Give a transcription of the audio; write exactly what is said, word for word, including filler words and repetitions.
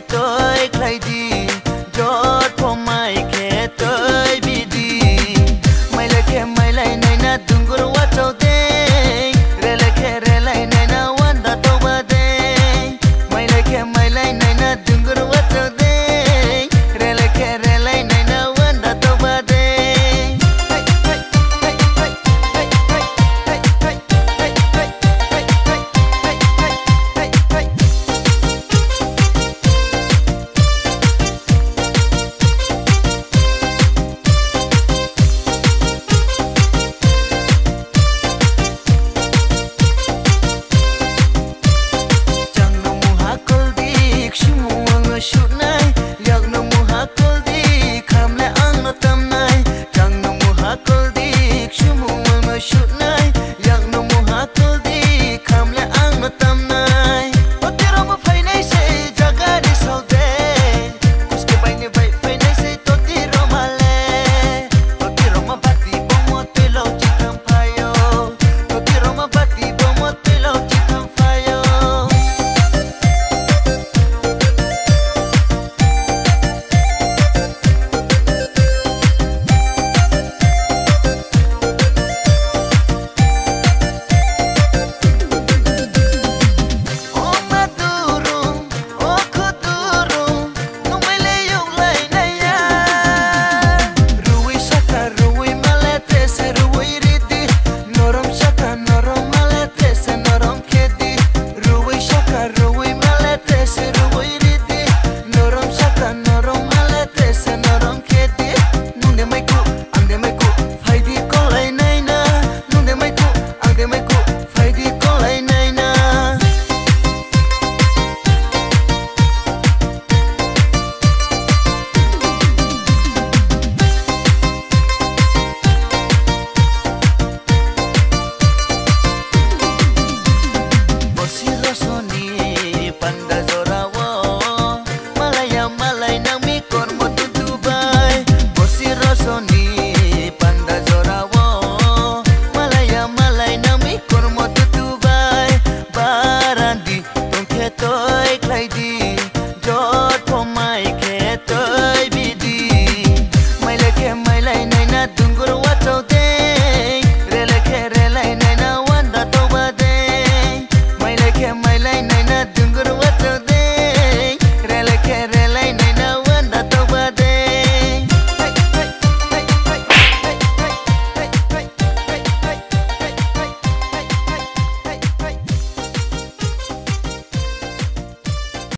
toy claidi jot po mai ke toy bidi mai le ke mai lai nai na dungur wa chau de re le ke re lai nai na wanda to ba de mai le ke mai lai nai na dungur wa chau